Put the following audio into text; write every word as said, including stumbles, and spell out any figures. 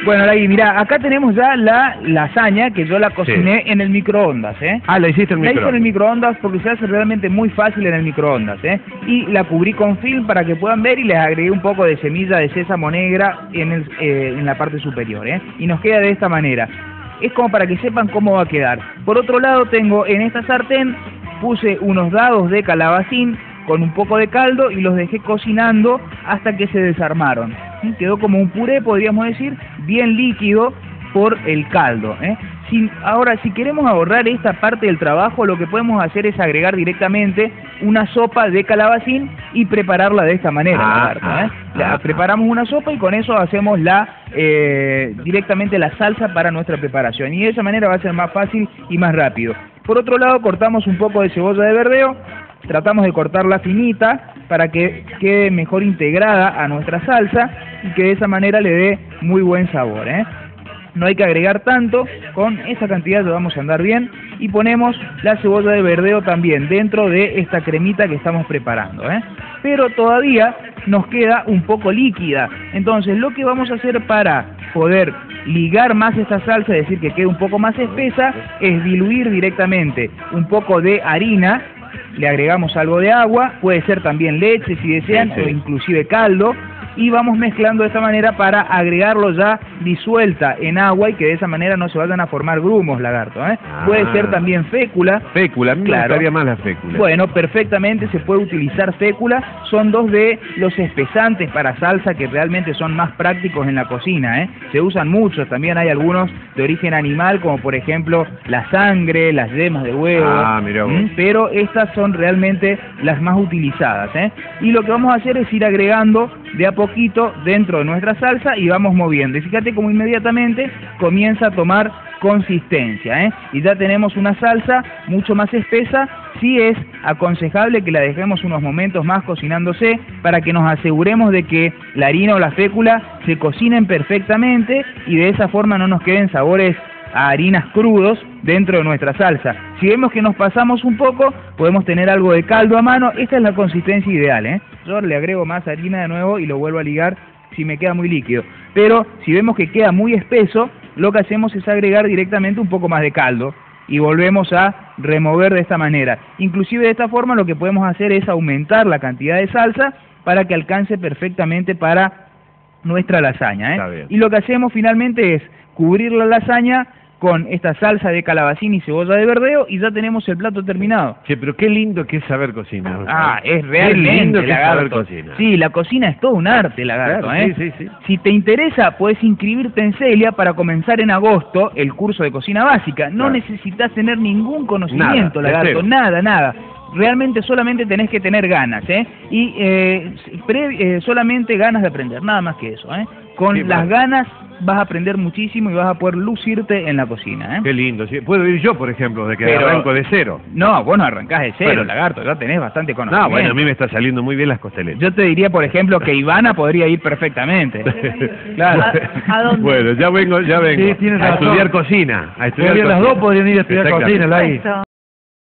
Bueno, ahí, mirá, acá tenemos ya la lasaña que yo la cociné sí. en el microondas, ¿eh? Ah, la hiciste en el microondas. La hice en el microondas porque se hace realmente muy fácil en el microondas, ¿eh? Y la cubrí con film para que puedan ver y les agregué un poco de semilla de sésamo negra en, el, eh, en la parte superior, ¿eh? Y nos queda de esta manera. Es como para que sepan cómo va a quedar. Por otro lado, tengo en esta sartén, puse unos dados de calabacín con un poco de caldo y los dejé cocinando hasta que se desarmaron. ¿Sí? Quedó como un puré, podríamos decir, bien líquido por el caldo, ¿eh? Si, ahora, si queremos ahorrar esta parte del trabajo, lo que podemos hacer es agregar directamente una sopa de calabacín y prepararla de esta manera. Ah, Lagarto, ah, ¿eh? La, ah, preparamos una sopa y con eso hacemos la eh, directamente la salsa para nuestra preparación. Y de esa manera va a ser más fácil y más rápido. Por otro lado, cortamos un poco de cebolla de verdeo. Tratamos de cortarla finita para que quede mejor integrada a nuestra salsa y que de esa manera le dé muy buen sabor, ¿eh? No hay que agregar tanto, con esa cantidad ya vamos a andar bien. Y ponemos la cebolla de verdeo también dentro de esta cremita que estamos preparando, ¿eh? Pero todavía nos queda un poco líquida. Entonces lo que vamos a hacer para poder ligar más esta salsa, es decir, que quede un poco más espesa, es diluir directamente un poco de harina. Le agregamos algo de agua, puede ser también leche si desean, sí, sí. o inclusive caldo, y vamos mezclando de esta manera para agregarlo ya disuelta en agua y que de esa manera no se vayan a formar grumos, lagarto, ¿eh? Ah. Puede ser también fécula. Fécula, a mí claro. me gustaría más la fécula. Bueno, perfectamente se puede utilizar fécula, son dos de los espesantes para salsa que realmente son más prácticos en la cocina, ¿eh? Se usan muchos, también hay algunos de origen animal, como por ejemplo la sangre, las yemas de huevo, ah, mirá vos. ¿Mm? Pero estas son realmente las más utilizadas, ¿eh? Y lo que vamos a hacer es ir agregando de a poquito dentro de nuestra salsa y vamos moviendo. Y fíjate cómo inmediatamente comienza a tomar consistencia, ¿eh? Y ya tenemos una salsa mucho más espesa. Sí es aconsejable que la dejemos unos momentos más cocinándose para que nos aseguremos de que la harina o la fécula se cocinen perfectamente y de esa forma no nos queden sabores a harinas crudos dentro de nuestra salsa. Si vemos que nos pasamos un poco, podemos tener algo de caldo a mano. Esta es la consistencia ideal, ¿eh? Yo le agrego más harina de nuevo y lo vuelvo a ligar si me queda muy líquido. Pero si vemos que queda muy espeso, lo que hacemos es agregar directamente un poco más de caldo y volvemos a remover de esta manera. Inclusive de esta forma lo que podemos hacer es aumentar la cantidad de salsa para que alcance perfectamente para nuestra lasaña, ¿eh? Y lo que hacemos finalmente es cubrir la lasaña con esta salsa de calabacín y cebolla de verdeo y ya tenemos el plato terminado. Che, pero qué lindo que es saber cocinar. Ah, es realmente qué lindo que es saber lagarto. cocinar. Sí, la cocina es todo un arte, lagarto, claro, ¿eh? Sí, sí, sí. Si te interesa, puedes inscribirte en Celia para comenzar en agosto el curso de cocina básica. No claro. necesitas tener ningún conocimiento, nada, lagarto, nada, nada. Realmente solamente tenés que tener ganas, ¿eh? Y eh, pre, eh, solamente ganas de aprender, nada más que eso, ¿eh? Con sí, las bueno. ganas vas a aprender muchísimo y vas a poder lucirte en la cocina, ¿eh? Qué lindo, sí. Puedo ir yo, por ejemplo, de que Pero, arranco de cero. No, vos no arrancás de cero, bueno, lagarto, ya tenés bastante conocimiento. No, bueno, a mí me está saliendo muy bien las costeletas. Yo te diría, por ejemplo, que Ivana podría ir perfectamente. Claro. ¿A, ¿A dónde? Bueno, ya vengo, ya vengo. Sí, tienes a razón. estudiar cocina. A estudiar cocina. Las dos podrían ir a estudiar cocina, Lai.